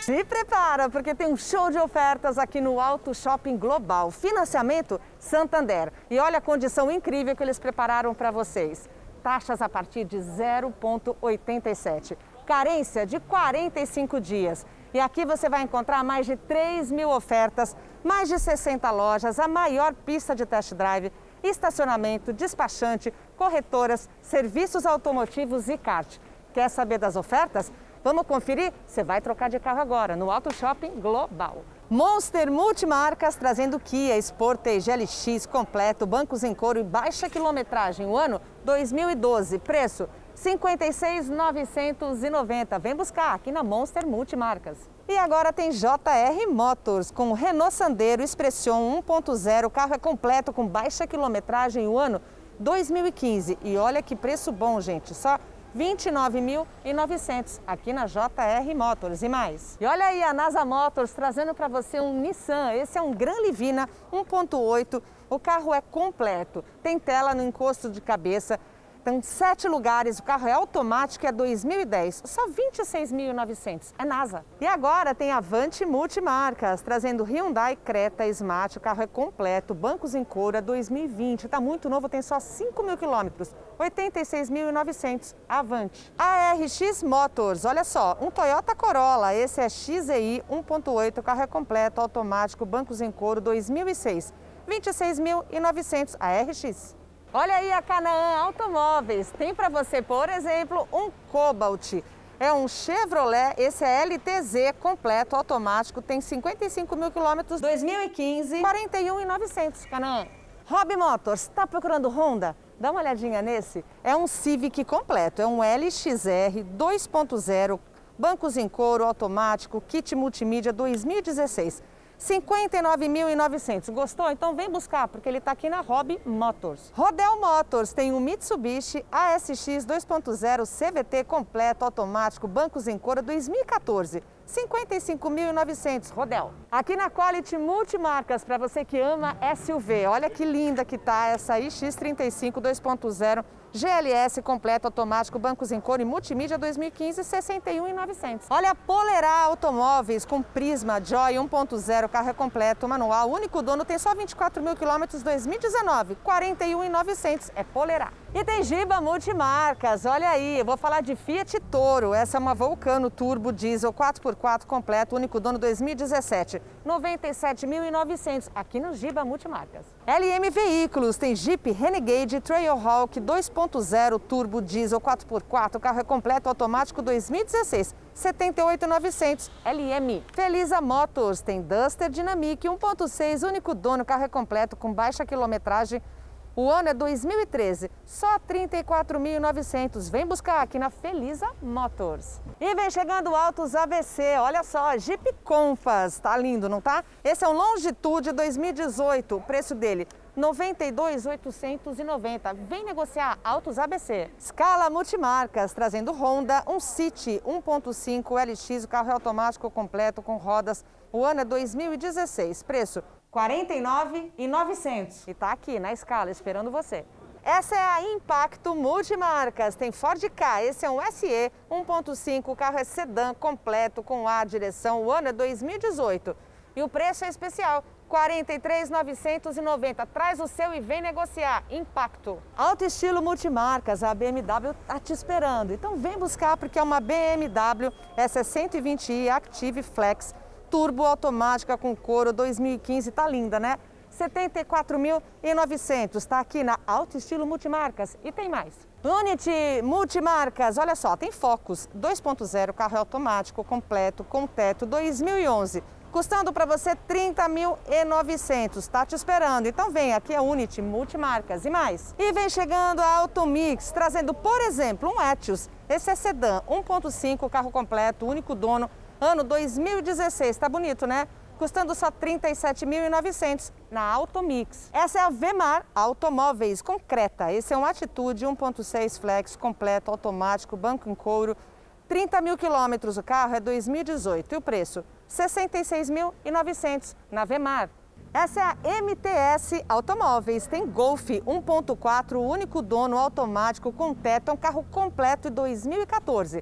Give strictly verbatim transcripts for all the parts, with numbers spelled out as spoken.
Se prepara, porque tem um show de ofertas aqui no Auto Shopping Global. Financiamento Santander. E olha a condição incrível que eles prepararam para vocês. Taxas a partir de zero vírgula oitenta e sete. Carência de quarenta e cinco dias. E aqui você vai encontrar mais de três mil ofertas, mais de sessenta lojas, a maior pista de test drive, estacionamento, despachante, corretoras, serviços automotivos e kart. Quer saber das ofertas? Vamos conferir? Você vai trocar de carro agora no Auto Shopping Global. Monster Multimarcas trazendo Kia Sportage L X completo, bancos em couro e baixa quilometragem. O ano dois mil e doze, preço cinquenta e seis mil novecentos e noventa. Vem buscar aqui na Monster Multimarcas. E agora tem J R Motors com Renault Sandero Expression um ponto zero. O carro é completo com baixa quilometragem. O ano dois mil e quinze. E olha que preço bom, gente. Só vinte e nove mil e novecentos aqui na J R Motors e mais. E olha aí a NASA Motors trazendo para você um Nissan. Esse é um Gran Livina um ponto oito. O carro é completo. Tem tela no encosto de cabeça. Tem sete lugares, o carro é automático, é dois mil e dez, só vinte e seis mil e novecentos, é NASA. E agora tem Avante Multimarcas, trazendo Hyundai Creta Smart, o carro é completo, bancos em couro, é dois mil e vinte, está muito novo, tem só cinco mil quilômetros, oitenta e seis mil e novecentos, Avante. A R X Motors, olha só, um Toyota Corolla, esse é X E I um ponto oito, o carro é completo, automático, bancos em couro, dois mil e seis, vinte e seis mil e novecentos, a R X. Olha aí a Canaã Automóveis, tem para você, por exemplo, um Cobalt. É um Chevrolet, esse é L T Z completo, automático, tem cinquenta e cinco mil quilômetros, dois mil e quinze, quarenta e um mil e novecentos, Canaã. Hobby Motors, está procurando Honda? Dá uma olhadinha nesse. É um Civic completo, é um L X R dois ponto zero, bancos em couro, automático, kit multimídia dois mil e dezesseis. cinquenta e nove mil e novecentos. Gostou? Então vem buscar, porque ele está aqui na Hobby Motors. Rodel Motors tem um Mitsubishi A S X dois ponto zero C V T completo, automático, bancos em couro dois mil e quatorze. cinquenta e cinco mil e novecentos, Rodel. Aqui na Quality Multimarcas, para você que ama S U V. Olha que linda que tá essa I X trinta e cinco dois ponto zero G L S completo, automático, bancos em couro e multimídia dois mil e quinze, sessenta e um mil e novecentos. Olha a Polerá Automóveis com Prisma Joy um ponto zero, carro é completo, manual, único dono, tem só vinte e quatro mil quilômetros, dois mil e dezenove, quarenta e um mil e novecentos, é Polerá. E tem Giba Multimarcas, olha aí, eu vou falar de Fiat Toro, essa é uma Vulcano Turbo Diesel quatro por quatro completo, único dono dois mil e dezessete, noventa e sete mil e novecentos, aqui no Giba Multimarcas. L M Veículos, tem Jeep Renegade Trailhawk dois ponto zero Turbo Diesel quatro por quatro, carro é completo, automático dois mil e dezesseis, setenta e oito mil e novecentos, L M. Felisa Motors, tem Duster Dynamic um ponto seis, único dono, carro é completo, com baixa quilometragem. O ano é dois mil e treze, só trinta e quatro mil e novecentos. Vem buscar aqui na Felisa Motors. E vem chegando Autos A B C, olha só, Jeep Compass, tá lindo, não tá? Esse é um Longitude dois mil e dezoito, o preço dele noventa e dois mil oitocentos e noventa. Vem negociar Autos A B C. Scala Multimarcas, trazendo Honda, um City um ponto cinco L X, o carro é automático completo com rodas. O ano é dois mil e dezesseis, preço quarenta e nove mil e novecentos. E tá aqui na Scala esperando você. Essa é a Impacto Multimarcas, tem Ford Ka, esse é um S E um ponto cinco, o carro é sedã completo com ar, direção, o ano é dois mil e dezoito. E o preço é especial, quarenta e três mil novecentos e noventa. Traz o seu e vem negociar. Impacto. Auto Estilo Multimarcas, a B M W tá te esperando. Então vem buscar porque é uma B M W, essa é cento e vinte i Active Flex, turbo automática com couro dois mil e quinze, tá linda, né? setenta e quatro mil e novecentos, tá aqui na Auto Estilo Multimarcas e tem mais. Unity Multimarcas, olha só, tem Focus dois ponto zero, carro é automático, completo, com teto, dois mil e onze, custando para você trinta mil e novecentos, tá te esperando. Então vem, aqui é Unity Multimarcas e mais. E vem chegando a Automix, trazendo, por exemplo, um Etios, esse é sedã, um ponto cinco, carro completo, único dono, ano dois mil e dezesseis, tá bonito, né? Custando só trinta e sete mil e novecentos na Automix. Essa é a Vemar Automóveis com Creta. Esse é um Atitude um ponto seis Flex completo, automático, banco em couro, trinta mil quilômetros. O carro é dois mil e dezoito e o preço sessenta e seis mil e novecentos na Vemar. Essa é a M T S Automóveis. Tem Golf um ponto quatro, único dono, automático com teto, é um carro completo de dois mil e quatorze.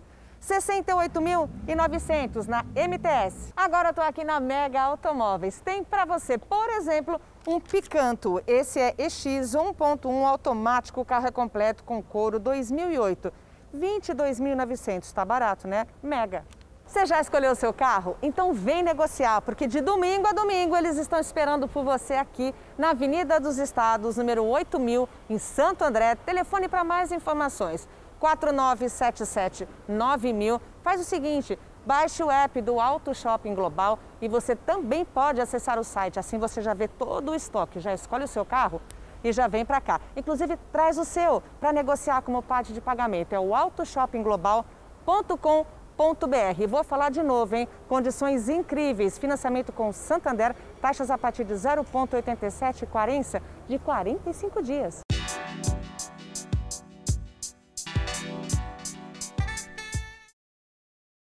sessenta e oito mil e novecentos na M T S. Agora eu estou aqui na Mega Automóveis. Tem para você, por exemplo, um Picanto. Esse é E X um ponto um automático, o carro é completo com couro dois mil e oito. vinte e dois mil e novecentos, tá barato, né? Mega. Você já escolheu o seu carro? Então vem negociar, porque de domingo a domingo eles estão esperando por você aqui na Avenida dos Estados, número oito mil, em Santo André. Telefone para mais informações, quatro nove sete sete nove mil. Faz o seguinte, baixe o app do Auto Shopping Global e você também pode acessar o site, assim você já vê todo o estoque, já escolhe o seu carro e já vem para cá. Inclusive, traz o seu para negociar como parte de pagamento. É o auto shopping global ponto com ponto br. Vou falar de novo, hein? Condições incríveis, financiamento com Santander, taxas a partir de zero vírgula oitenta e sete, carência de quarenta e cinco dias.